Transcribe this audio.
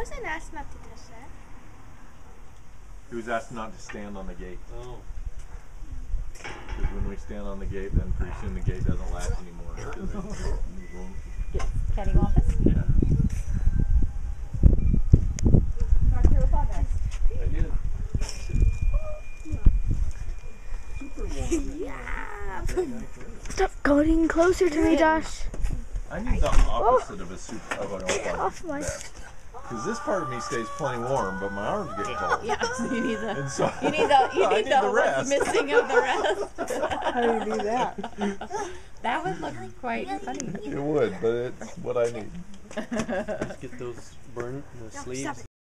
wasn't asked not to touch that. He was asked not to stand on the gate. Oh. Because when we stand on the gate, then pretty soon the gate doesn't last anymore. Get cattywampus? Yeah. Talk to your father. I did. Super warm. Yeah. Very nice weather. Stop going closer to me, Josh. I need the opposite of a super of an Get off my. because this part of me stays plenty warm, but my arms get cold. Yeah, so you need the And so you need I the need the what's rest. missing of the rest. How do you do that? That would look quite funny. It would, but it's what I need. Just get those burn the sleeves.